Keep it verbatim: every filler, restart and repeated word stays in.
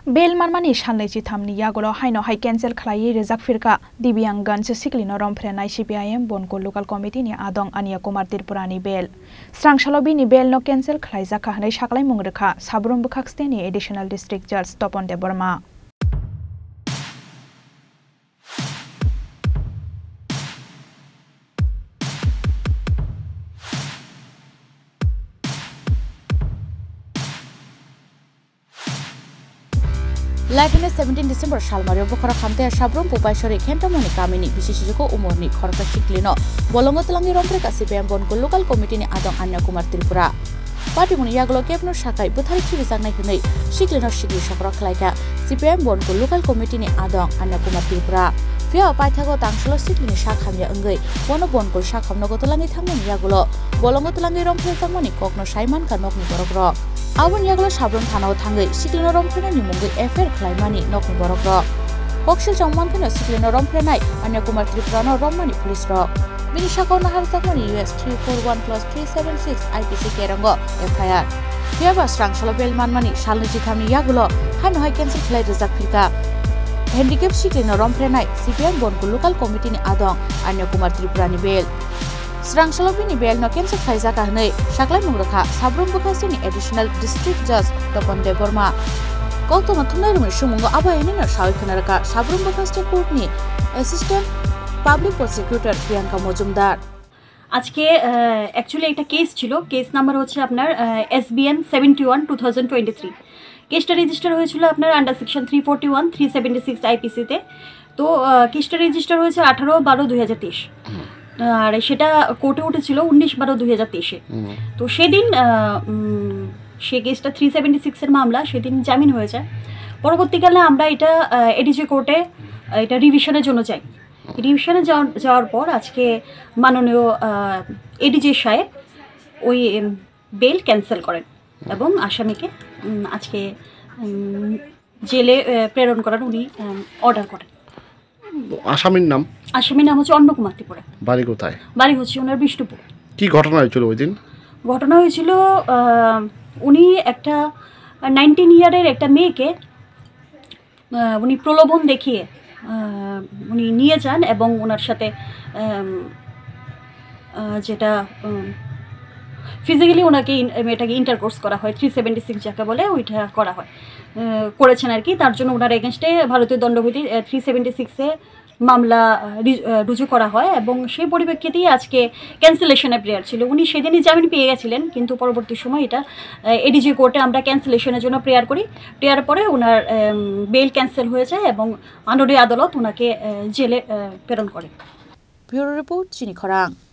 Bell मानमानि Salnwichithamनि Yakulo Haino hai cancel Khlaiwi Rwjak Phirkha Divyangan Siklino Rompherenai C P I M Bankul local committee ni Adong Anya Kumar Tripura ni Bel Srangsalo Bini Bel no cancel Khlaijakha hanai Saklaimung Rwkha Sabroom Bwkhaksteni additional district judge Tapan Debbabarma Lainnya seventeen December Salmario Bwkhaksteni Sabroom Pupaisori Kentamoni Kamini Bisishiko Umurni Phirkha Siklino Bolongotelangi Rompherenai C P I M Bankul local committee ni Adong Anya Kumar Tripura Party muni Yakulo Kepno Sakai Buthari Chibizangnai Hunai Siklino Sigri Sakra Khlaijakha C P I M Bankul local committee ni Adong Anya Kumar Tripura Fia Paithago Tangsalo Siklini Sakhamya Engai Bono Bankul Sakhamno Gotelangi Thangmani Yakulo Bolongotelangi Rompherenai Kokno Saiman Kanokni Borokrok Abon Yakulo Sabroom Thanao Thangai Siklino Rompherenai Mungai Affair Khlaimani Nokni Borokrok Koksil Jongman Khano Siklino Rompherenai Anya Kumar Tripura no Rommani Police Rock Bini Sakau Nahar Takmani U S three forty-one plus three seventy-six I P C Kerango F I R Fiaba Srangsalo Bel Manmani Salnwichitham ni Yakulo Haino hai cancel Khlaiwi Rwjak Phirkha Handicap Siklino Rompherenai C P I M Bankul local committee ni Adong Anya Kumar Tripura ni Bel Srangsalo Bini Bel no cancel Khlaijakha hanai Saklaimung Rwkha Sabroom Bwkhaksteni additional district judge Tapan Debbabarma Kokto Mathunai Rumi Sumungo Abayini no Sawi Khanaraka Sabroom Bwkhaksteni court ni assistant Public Prosecutor Priyanka Mojumdar আজকে actually একটা case ছিল case number হচ্ছে আপনার S B N seventy-one twenty twenty-three কেসটা register হয়েছিল আপনার under section three forty-one three seventy-six I P C তে তো কেসটা রেজিস্টার হয়েছে eighteen twelve twenty twenty-three আর সেটা কোর্টে উঠেছিল nineteen twelve twenty twenty-three এ তো সেদিন সেই কেসটা three seventy-six এর মামলা সেদিন জামিন হয়ে যায় পরবর্তীকালে আমরা এটা এডিজি কোর্টে এটা রিভিশনের জন্য যাই রিভিশনে যাওয়ার পর আজকে মাননীয় এডিজি সাহেব ওই বেল ক্যান্সেল করেন এবং আসামিকে আজকে জেলে প্রেরণ করার উনি অর্ডার করেন আসামির নাম আসামির নাম হচ্ছে অন্য কুমার ত্রিপুরা বাড়ি কোথায় বাড়ি হচ্ছে ওনার বিষ্ণুপুর কি ঘটনা হয়েছিল ওই দিন ঘটনা হয়েছিল উনি একটা নাইনটিন ইয়ারের একটা মেয়েকে উনি প্রলোভন দেখিয়ে উনি নিয়ে যান এবং ওনার সাথে যেটা ফিজিক্যালি ওনাকে মেয়েটাকে ইন্টারকোর্স করা হয় three seventy-six যাকে বলে ওইটা করা হয় করেছেন আর কি তার জন্য ওনার এগেইনস্টে ভারতীয় দণ্ডবিধি three seventy-six এ মামলা রুজু করা হয় এবং সেই পরিপ্রেক্ষিতেই আজকে ক্যান্সেলেশনের প্রেয়ার ছিল উনি সেদিনই জামিন পেয়ে গেছিলেন কিন্তু পরবর্তী সময় এটা এডিজি কোর্টে আমরা ক্যান্সেলেশনের জন্য প্রেয়ার করি প্রেয়ার পরে ওনার বেল ক্যান্সেল হয়ে যায় এবং মাননীয় আদালত ওনাকে জেলে প্রেরণ করে ব্যুরো রিপোর্ট চিনি খরাং।